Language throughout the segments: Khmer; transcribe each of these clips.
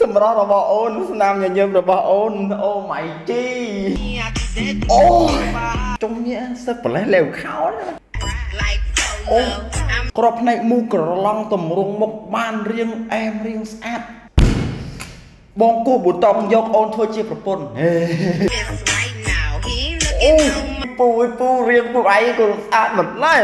សម្រាប់របស់អូនស្នាមញញឹមរបស់អូនអូម៉ៃជីអូចុំញ៉ាសឹកប្រលេះលេវខោអូក្របភ្នែកមូក្រឡង់តម្រង់មុខបានរៀងអែមរៀងស្អាតបងគោះប៊ូតុងយកអូនធ្វើជាប្រពន្ធអូពូរៀងពួកឯងក៏ស្អាតមិនដែរ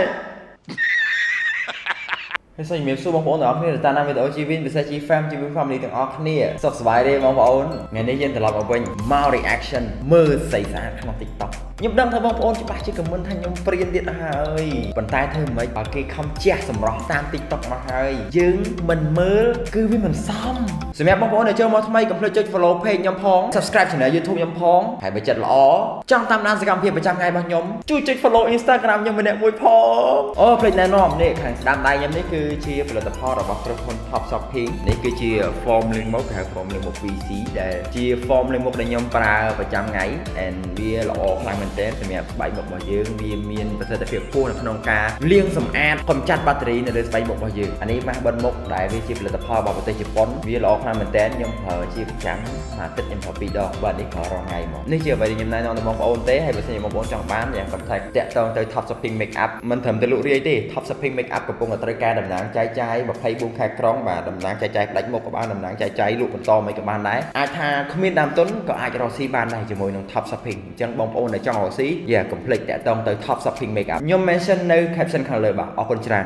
ហើយសូមជំរាបសួរបងប្អូនទាំងអស់គ្នាតាមដានវីដេអូ GFAM ពិសេស GFAM ជាមួយ family ទាំងអស់គ្នាសុខសប្បាយទេបងប្អូនថ្ងៃនេះយើងត្រឡប់មកវិញមក reaction មើលស្អីស្អាតក្នុង TikTok ខ្ញុំដឹងថាបងប្អូនច្បាស់ជា comment ថាខ្ញុំព្រៀនទៀតហើយប៉ុន្តែធ្វើមិនបើគេខំជះសម្រស់តាម TikTok មកហើយយើងមិនមើលគឺវាមិនសមសម្រាប់បងប្អូនដែលចូលមកថ្មីកុំភ្លេចចុច follow page ខ្ញុំផង subscribe channel YouTube ខ្ញុំផងហើយបើចិត្តល្អចង់តាមដានសកម្មភាពប្រចាំថ្ងៃរបស់ខ្ញុំជួយចុច follow Instagram ខ្ញុំម្នាក់មួយផងអូភ្លេចណែនាំនេះខាងស្ដាំដៃខ្ញុំនេះគឺជាផលិតផលរបស់ក្រុមហ៊ុន Top Shopping នេះគឺជា form លេងមុខគេហៅ form លេងមុខ VC ដែលជា form លេងមុខដែលខ្ញុំប្រើប្រចាំថ្ងៃ and វាល្អខ្លាំងមែនទែនសម្រាប់ស្បែកមុខរបស់យើងវាមានប្រសិទ្ធភាពខ្ពស់នៅក្នុងការលាងសម្អាតកម្ចាត់បាក់តេរីនៅលើស្បែកមុខរបស់យើងអានេះម៉ាស់បិទមុខដែលវាជាផលិតផលរបស់ប្រទេសជប៉ុនវាល្អខ្លាំងមែនទែនខ្ញុំប្រើជាប្រចាំមួយអាទិត្យខ្ញុំប្រើ2ដងបាទនេះប្រើរាល់ថ្ងៃមកនេះជាអ្វីដែលខ្ញុំណែនាំដល់បងប្អូនទេហើយបើសិនជាបងប្អូនចង់បានយ៉ាងគាត់ថាតាក់ទងទៅ Top Shopping Makeup មិនត្រឹមតែលក់រាយទេ Top Shopping Makeup កំពុងតែត្រូវការតំណាងចែកចាយ24ខែក្រុងបាទតំណាងចែកចាយផ្ដាច់មុខក៏បានតំណាងចែកចាយលក់បន្តមិនក៏បានដែរអាចថាគ្មានដើមទុនក៏អាចរកស៊ីបានដែរជាមួយនឹង Top Shopping អញ្ចឹងបងប្អូនដែលចង់រកស៊ីកុំភ្លេចតាក់ទងទៅ Top Shopping Makeup ខ្ញុំ mention នៅ caption ខាងលើបាទអរគុណច្រើន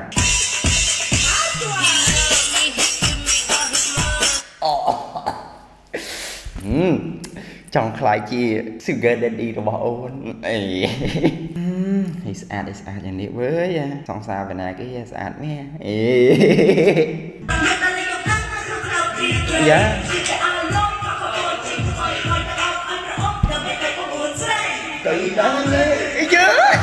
ចង់ខ្លាយជា Sugar Daddy របស់អូនអីស្អាតយ៉ាងនេះវើយសង្សារវណ្ណាគេស្អាតមែនអេយ៉ាទៅដល់លេយើ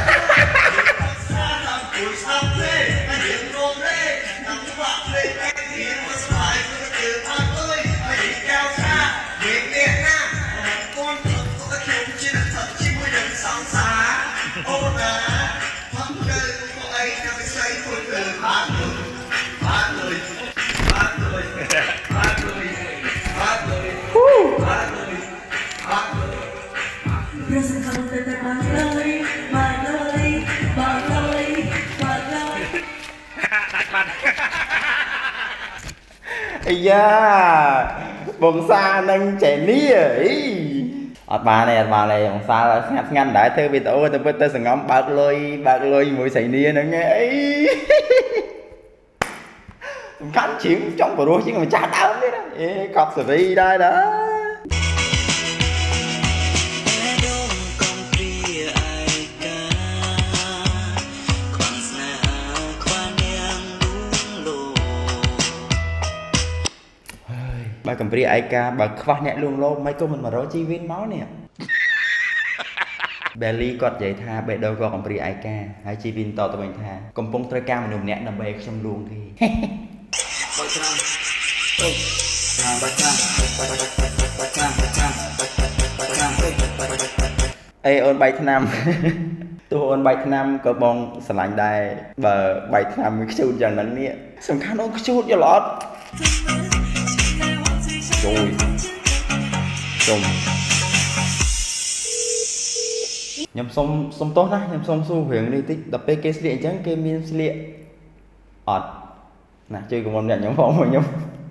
អាយ៉ាបងសានឹងចេនីអត់បានទេបងសាស្ងាត់ដែរធ្វើវីដេអូទៅពិតទៅសង្ងំបើកលុយជាមួយស្រីនីហ្នឹងអីសំខាន់ជាងចង់បរោះជាងម្ចាស់ដើមទៀតអេកប់សេរីដែរបើកំព្រាឯកាបើខ្វះអ្នកលួងលោមមិនក៏មិនមករកជីវិនមកនេះBelly គាត់និយាយថាបេះដូងក៏កំព្រាឯកាហើយជីវិនតទៅវិញថាកំពុងត្រូវការមនុស្សម្នាក់ដើម្បីឲ្យខ្ញុំលួងទេបើច្រើនអេអូនបែកថ្នាំទោះអូនបែកថ្នាំក៏បងស្រឡាញ់ដែរបើបែកថ្នាំវាខ្ជូតយ៉ាងហ្នឹងនេះសំខាន់អូនខ្ជូតយល់អត់ចូលខ្ញុំសុំទោសណាខ្ញុំសុំសួររឿងនេះតិចដល់ពេលគេស្លៀកអញ្ចឹងគេមានស្លៀកអត់ណាជួយកុំអ្នកខ្ញុំផងខ្ញុំ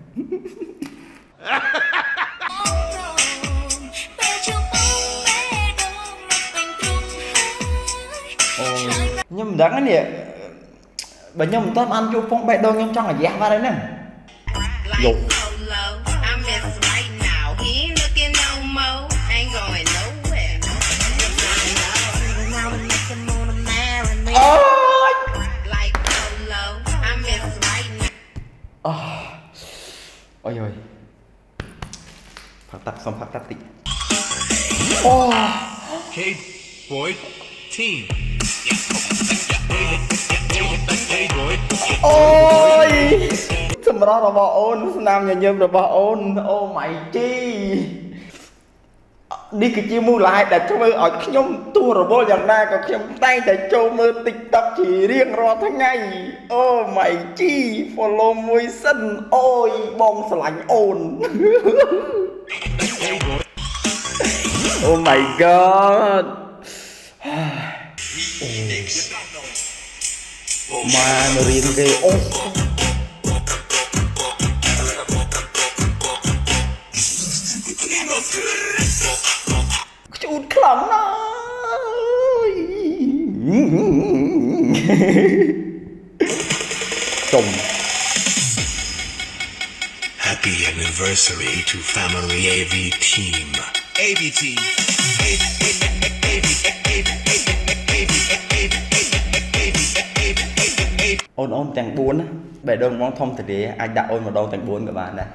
ខ្ញុំមិនដឹងនេះបើខ្ញុំមិនទាន់បានជួបពងបេះដូងខ្ញុំចង់អាយ៉ាស់បាត់ហើយហ្នឹងយកអូយផឹកទឹកសុំផឹកទឹកតិចអូ K boy team អូយសម្រាប់របស់អូនស្នាមញញឹមរបស់អូនអូម៉ៃជីនេះគឺជាមូលហេតុដែលធ្វើឲ្យខ្ញុំទួរវល់យ៉ាងណាក៏ខ្ញុំតែងតែចូលមើល TikTok ជារៀងរាល់ថ្ងៃ Oh my G follow មួយសិនអូយបងស្រឡាញ់អូន Oh my god មករៀនគេអូខ្ជូតខ្លាំងណាស់ចុំ Happy anniversary to family AV team. AV team. Ônទាំង4ណាបែរដងមកធំទលាអាចដាក់អូនម្ដងទាំង4ក៏បានដែរ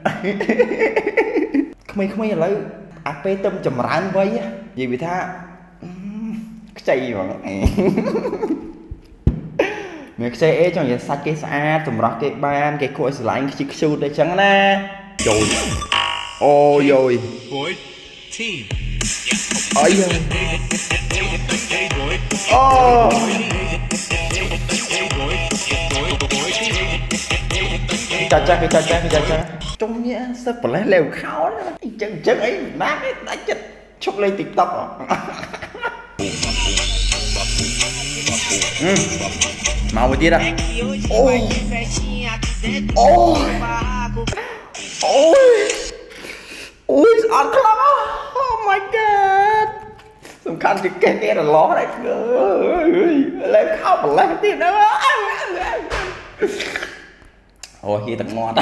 ក្មេងៗឥឡូវអាពេលទៅចម្រើនវ័យនិយាយវាថាខ្ចីហ្មងមានខ្ចីអីចង់និយាយសាច់គេស្អាតសម្រស់គេបានគេគួរឲ្យស្រឡាញ់ខ្ជិះខ្ជូតអីចឹងណាយយអូយយ Boy team. អីអូចាចាគេចាចាចុំនេះសឹកប្រលេះលេវខោអីចឹងអីណាគេដាច់ចិត្តឈប់លេង TikTok មកមួយទៀតអូយអូយស្អត់ខ្លាំង Oh my god សំខាន់ជាគេរលោះដែរអើយលេងខោប្រលេះទៀតអើយអូហៀទឹកមាត់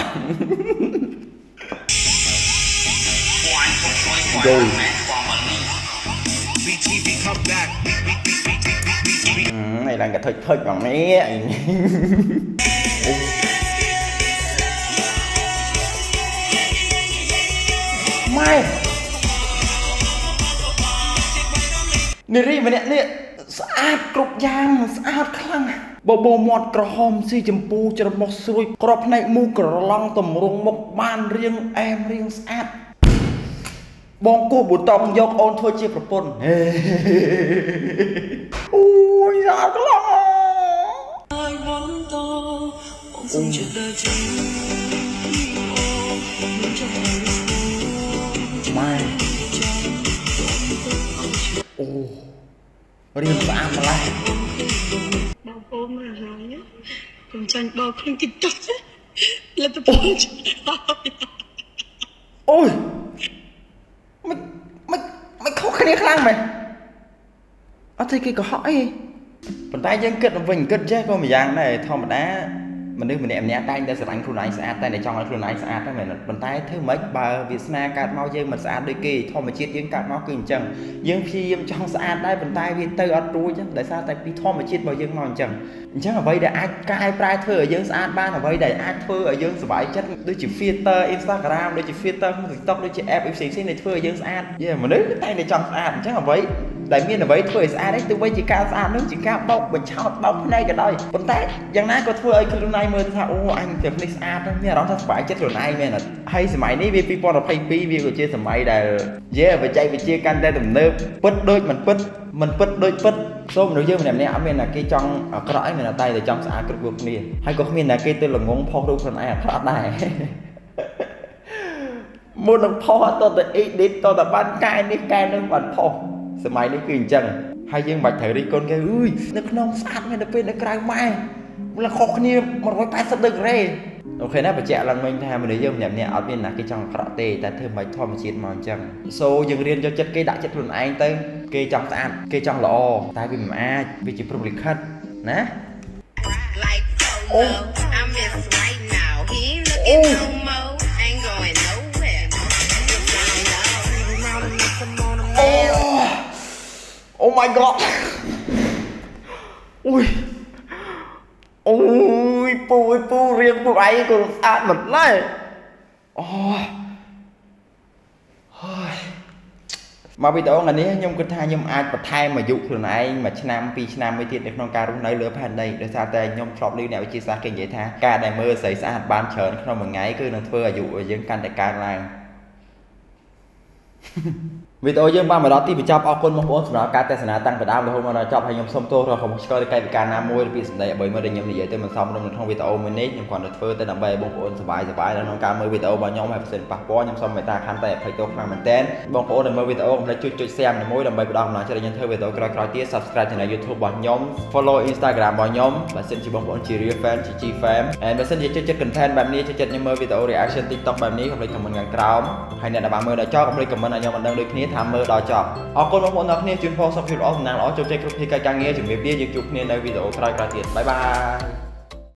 យយ BTV come back. ឯឡើងកធុចបងនេះម៉ែនារីម្នាក់នេះស្អាតគ្រប់យ៉ាងស្អាតខ្លាំងបបោមាត់ក្រហមស៊ីចម្ពូច្រមុះស្រួយក្របភ្នែកមូក្រឡង់តម្រង់មុខបានរៀងអែមរៀងស្អាតបងគោះប៊ូតុងយកអូនធ្វើជាប្រពន្ធអូយស្អាតខ្លាំងម៉ែអូរៀងស្អាតម្ល៉េះបងប្អូនមកហើយកុំចាញ់បោកក្នុង TikTok លទ្ធផលអូយមិនខុសគ្នាខ្លាំងមែនអត់thấyគេកុហកអីប៉ុន្តែយើងគិតវិញគិតចេះក៏ម្យ៉ាងដែរធម្មតាមនុស្សម្នាក់តែងតែស្រឡាញ់ខ្លួនឯងស្អាតតែចង់ឲ្យខ្លួនឯងស្អាតតែមែនប៉ុន្តែធ្វើម៉េចបើវាសនាកើតមកយើងមិនស្អាតដូចគេធម្មជាតិយើងកើតមកគឺអញ្ចឹងយើងព្យាយាមចង់ស្អាតដែរប៉ុន្តែវាទៅអត់រួចដោយសារតែពីធម្មជាតិរបស់យើងមកអញ្ចឹងអ្វីដែលអាចកែប្រែធ្វើឲ្យយើងស្អាតបានអ្វីដែលអាចធ្វើឲ្យយើងសុបាយចិត្តដូចជា filter Instagram ដូចជា filter TikTok ដូចជា app ផ្សេងៗដែលធ្វើឲ្យយើងស្អាតមនុស្សតែងតែចង់ស្អាតអញ្ចឹងអ្វីដែលមានអ្វីធ្វើឲ្យស្អាតទេទោះបីជាការស្អាតនោះជាការបោកបញ្ឆោតបោកភ្នែកក៏ដោយប៉ុន្តែយ៉ាងណាក៏ធ្វើឲ្យខ្លួនឯងមើលថាអូអញទៅនេះស្អាតមានអារម្មណ៍ថាសុបាយចិត្តខ្លួនឯងមែនអត់ហើយសម័យនេះវា2022វាក៏ជាសម័យដែលបច្ចេកវិទ្យាកាន់តែទំនើបពិតដូចមិនពិតដូចពិតសូមមនុស្សយើងម្នាក់អត់មានតែគេចង់អាក្រក់អីមានតែចង់ស្អាតគ្រប់គ្នាហើយក៏គ្មានតែគេទៅល្ងងផុសរូបខ្លួនឯងអាក្រក់ដែរមុននឹងផុសអត់ទៅ edit ទៅតែបានកែនេះកែនោះបាត់ផុសសម័យនេះគឺអញ្ចឹងហើយយើងបាច់ត្រូវរិះគន់គេអើយនៅក្នុងស្អាតមែនទៅពេលនៅក្រៅម៉ែវាខុសគ្នា180ដឺក្រេអូខេណាបញ្ជាក់ឡើងវិញថាមនុស្សយើងម្នាក់អត់មានណាគេចង់អាក្រក់ទេតែធ្វើមិនធម្មជាតិមកអញ្ចឹងសូយើងរៀនយកចិត្តគេដាក់ចិត្តខ្លួនឯងទៅគេចង់ស្អាតគេចង់ល្អតែវាមិនអាចវាជាព្រំលិខិតណាអូOh my god អូយពូរៀងពួកឯងក៏ស្អាតមិនដែរអូហើយមកវីដេអូថ្ងៃនេះខ្ញុំគិតថាខ្ញុំអាចបន្ថែមអាយុខ្លួនឯង1ឆ្នាំ2ឆ្នាំមួយទៀតនៅក្នុងការរស់នៅលើផែនដីដោយសារតែខ្ញុំធ្លាប់ឮអ្នកវិទ្យាសាស្ត្រគេនិយាយថាការដែលមើលស្រីស្អាតបានច្រើនក្នុងមួយថ្ងៃគឺនឹងធ្វើអាយុយើងកាន់តែកើនឡើងវីដេអូយើងបានមកដល់ទីបញ្ចប់អរគុណបងប្អូនសម្រាប់ការទស្សនាតាំងពីដើមរហូតមកដល់ចប់ហើយខ្ញុំសូមទោសរកកុំឆ្កល់កាយវិការណាមួយឬពាក្យសម្ដីអ្វីមួយដែលខ្ញុំនិយាយទៅមិនសមរម្យនៅក្នុងវីដេអូមួយនេះខ្ញុំគ្រាន់តែធ្វើទៅដើម្បីឲ្យបងប្អូនសប្បាយក្នុងការមើលវីដេអូរបស់ខ្ញុំហើយបើសិនប៉ះពាល់ខ្ញុំសូមមេត្តាខន្តីអភ័យទោសខ្លាំងមែនទែនបងប្អូនដែលមើលវីដេអូកុំភ្លេចចុច share មួយដើម្បីផ្ដល់កម្លាំងចិត្តឲ្យខ្ញុំធ្វើវីដេអូក្រោយៗទៀត subscribe Channel YouTube របស់ខ្ញុំ follow Instagram របស់ខ្ញុំបើសិនជាបងប្អូនជា real fan ជា GFAM ហើយបើសិនជាចិត្ត content បែបនេះចិត្តខ្ញុំមើលវីដេអូ reaction TikTok បែបនេះកុំភ្លេច comment ខាងក្រោមហើយអ្នកដែលបានមើលដល់ចប់កុំភ្លេច comment ឲ្យខ្ញុំបានដឹងដូចគ្នាថាមើលដល់ចប់អរគុណបងប្អូនទាំងគ្នាជូនពរសុខភាពល្អសំណាងល្អជោគជ័យគ្រប់ភារកិច្ចការងារជំរាបលាយើងជួបគ្នានៅវីដេអូក្រោយៗទៀតបាយបាយ